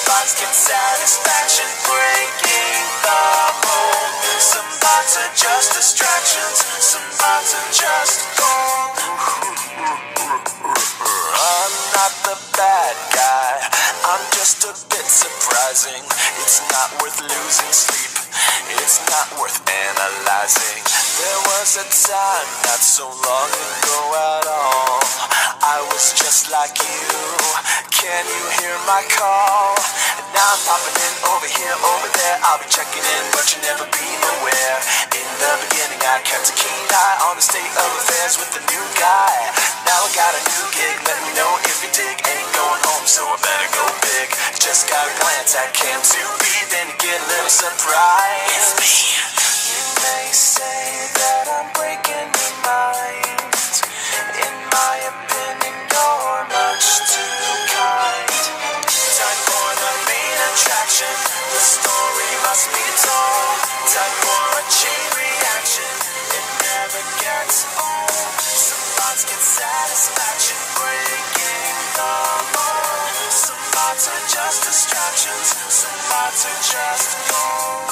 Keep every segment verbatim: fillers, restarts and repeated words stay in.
bots get satisfaction breaking the mold. Some bots are just distractions, some bots are just gold. I'm not the bad guy, I'm just a bit surprising. It's not worth losing sleep, it's not worth analyzing. There was a time not so long ago at all, I was just like you, can you hear my call? And now I'm popping in over here, over there, I'll be checking in, but you'll never be aware. In the beginning I kept a keen eye on the state of affairs with the new guy. Now I got a new gig, let me know if you dig. Ain't going home, so I better go big. Just gotta glance at Cam to be, then you get a little surprise. It's me. You may say that I'm breaking your mind. In my opinion, you're much too kind. Time for the main attraction, the story must be told. Time for a chain reaction, it never gets old. Some bots get satisfaction breaking the mold. Some bots are just distractions, some bots are just gold.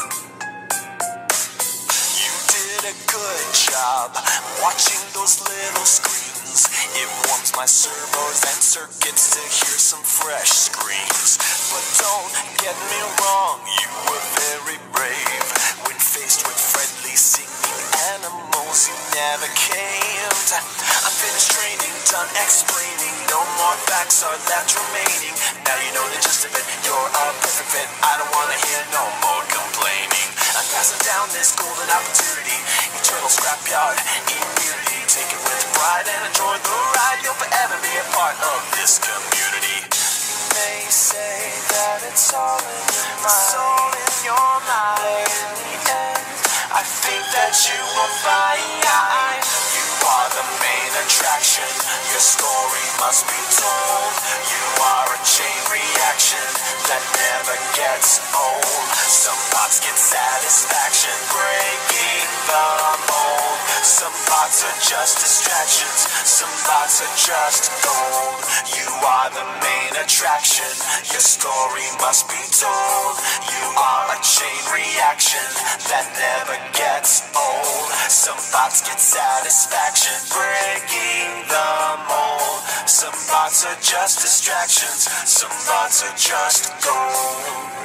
You did a good job watching those little screens. It warms my servos and circuits to hear some fresh screams. But don't get me wrong, you were very brave. When faced with friendly singing animals, you never caved. I'm finished training, done explaining, no more facts are left remaining. Now you know the gist of it, you're a perfect fit, I don't wanna hear no more complaining. I'm passing down this golden opportunity, eternal scrapyard immunity. Take it with pride and enjoy the ride, you'll forever be a part of this community. You may say that it's all in your mind, it's all in your mind. But in the end, I think that you will find you are the main attraction, your story must be told. You are a chain reaction that never gets old. Some bots get satisfaction breaking the mold. Some bots are just distractions, some bots are just gold. You are the main attraction, your story must be told. You are a chain reaction that never gets old. Some bots get satisfaction breaking the mold. Some bots are just distractions, some bots are just gold.